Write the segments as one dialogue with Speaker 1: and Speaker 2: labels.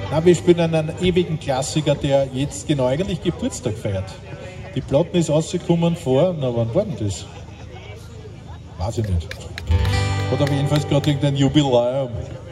Speaker 1: Na, wir spielen einen ewigen Klassiker, der jetzt genau eigentlich Geburtstag feiert. Die Platten ist rausgekommen vor, na wann war denn das? Weiß ich nicht. Hat aber jedenfalls gerade irgendein Jubiläum.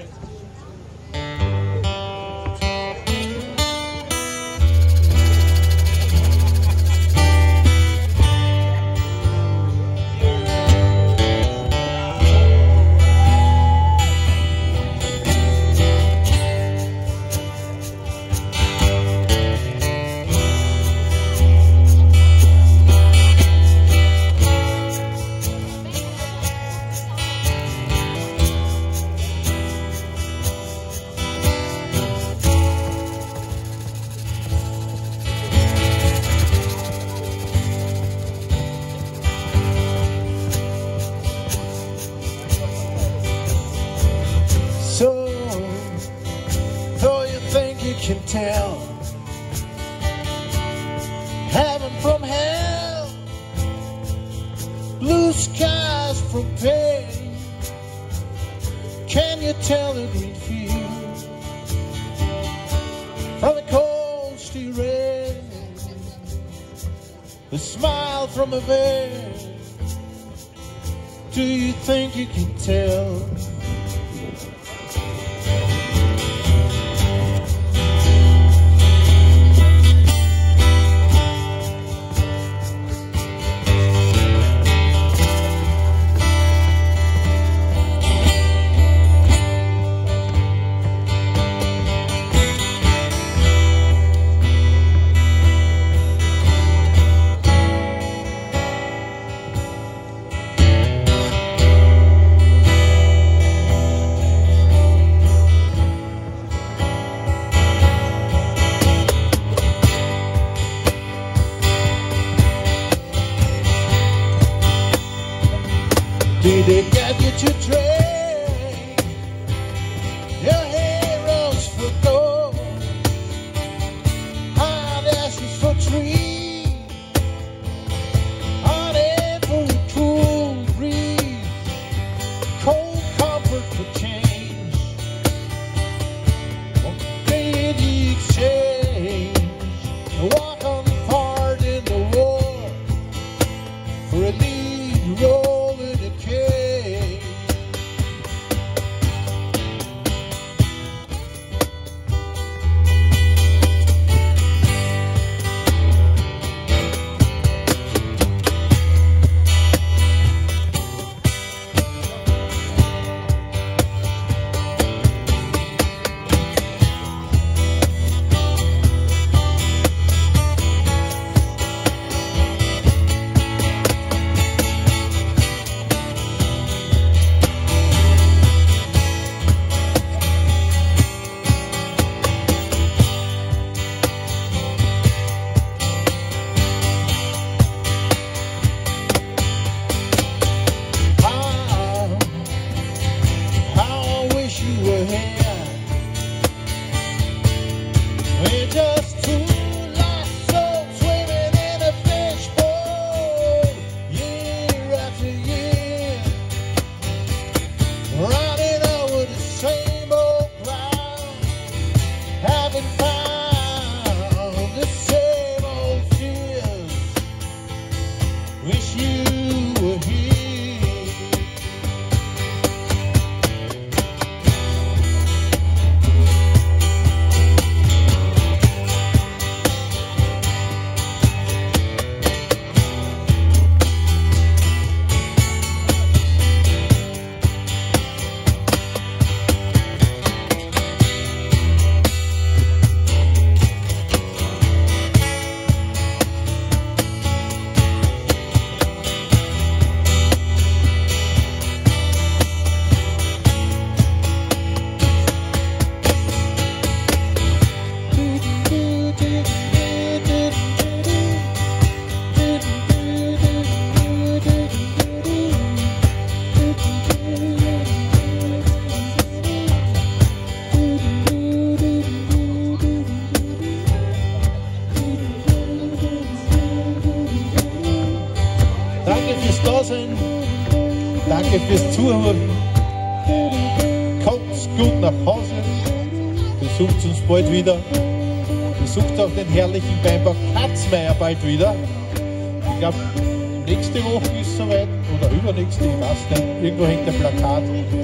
Speaker 2: So, though you think you can tell heaven from hell, blue skies from pain, can you tell the green field from the coasty rain, the smile from a veil? Do you think you can tell? Did it get you to trade your heroes for gold, hard ashes for trees, hot air for a cool breeze, cold comfort for change? Or did you exchange a walk on part in the war for a lead role? We're just two lost souls swimming in a fishbowl, year after year, running over the same old ground, having found the same old fears. Wish you were here. Danke fürs Dasein, danke fürs Zuhören. Kommt's gut nach Hause. Bis
Speaker 1: besucht uns bald wieder. Besucht auch den herrlichen Weinbau Katzmeier bald wieder. Ich glaube, nächste Woche ist es soweit, oder übernächste, ich weiß nicht. Irgendwo hängt ein Plakat.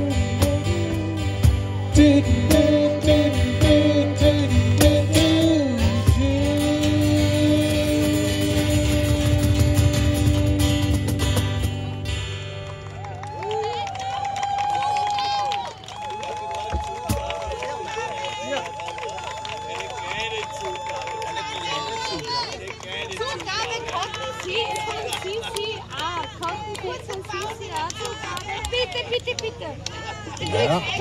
Speaker 3: Zugabe konnten Sie von CCA. Konnten Sie von CCA Zugabe? Bitte, bitte, bitte.
Speaker 1: Ja.